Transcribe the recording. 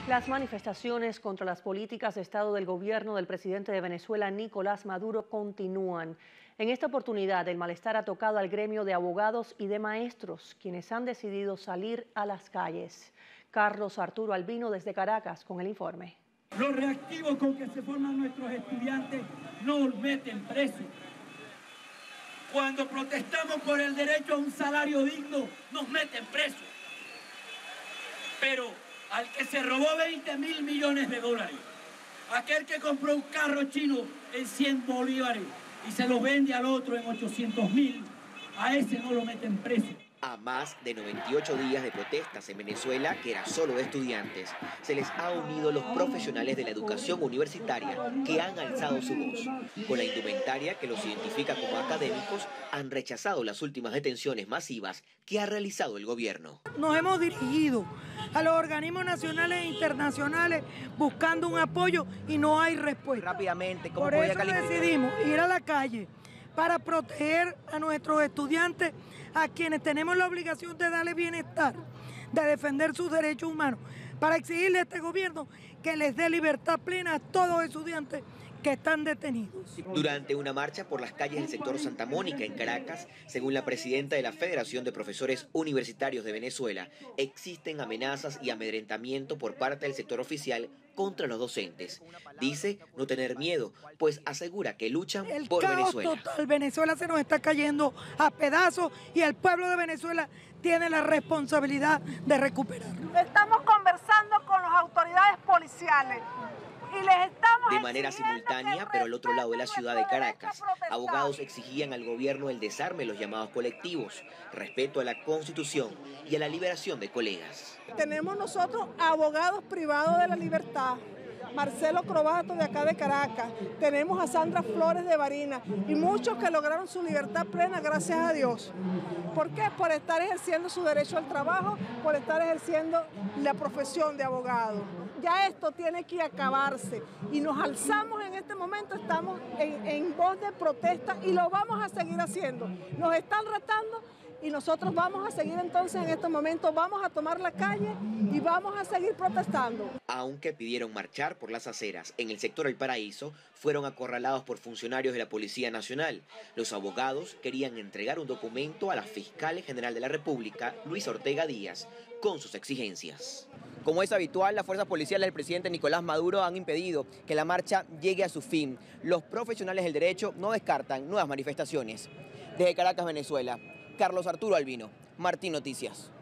Las manifestaciones contra las políticas de Estado del gobierno del presidente de Venezuela, Nicolás Maduro, continúan. En esta oportunidad, el malestar ha tocado al gremio de abogados y de maestros, quienes han decidido salir a las calles. Carlos Arturo Albino desde Caracas con el informe. Los reactivos con que se forman nuestros estudiantes nos meten presos. Cuando protestamos por el derecho a un salario digno, nos meten presos. Pero al que se robó 20.000 millones de dólares, aquel que compró un carro chino en 100 bolívares y se lo vende al otro en 800.000, a ese no lo meten preso. A más de 98 días de protestas en Venezuela, que era solo de estudiantes, se les ha unido los profesionales de la educación universitaria que han alzado su voz. Con la indumentaria que los identifica como académicos, han rechazado las últimas detenciones masivas que ha realizado el gobierno. Nos hemos dirigido a los organismos nacionales e internacionales buscando un apoyo y no hay respuesta. Rápidamente, ¿cómo por podía eso calificar? decidimos ir a la calle para proteger a nuestros estudiantes, a quienes tenemos la obligación de darle bienestar, de defender sus derechos humanos, para exigirle a este gobierno que les dé libertad plena a todos los estudiantes que están detenidos. Durante una marcha por las calles del sector Santa Mónica en Caracas, según la presidenta de la Federación de Profesores Universitarios de Venezuela, existen amenazas y amedrentamiento por parte del sector oficial contra los docentes. Dice no tener miedo, pues asegura que luchan por Venezuela. Total, Venezuela se nos está cayendo a pedazos y el pueblo de Venezuela tiene la responsabilidad de recuperarlo. Estamos conversando con las autoridades policiales. Y les estamos de manera simultánea, pero al otro lado de la ciudad de Caracas, abogados exigían al gobierno el desarme de los llamados colectivos, respeto a la Constitución y a la liberación de colegas. Tenemos nosotros abogados privados de la libertad, Marcelo Crobato de acá de Caracas, tenemos a Sandra Flores de Barinas y muchos que lograron su libertad plena gracias a Dios. ¿Por qué? Por estar ejerciendo su derecho al trabajo, por estar ejerciendo la profesión de abogado. Ya esto tiene que acabarse y nos alzamos en este momento, estamos en voz de protesta y lo vamos a seguir haciendo. Nos están retando y nosotros vamos a seguir entonces en este momento, vamos a tomar la calle y vamos a seguir protestando. Aunque pidieron marchar por las aceras en el sector El Paraíso, fueron acorralados por funcionarios de la Policía Nacional. Los abogados querían entregar un documento a la Fiscal General de la República, Luisa Ortega Díaz, con sus exigencias. Como es habitual, las fuerzas policiales del presidente Nicolás Maduro han impedido que la marcha llegue a su fin. Los profesionales del derecho no descartan nuevas manifestaciones. Desde Caracas, Venezuela, Carlos Arturo Albino, Martín Noticias.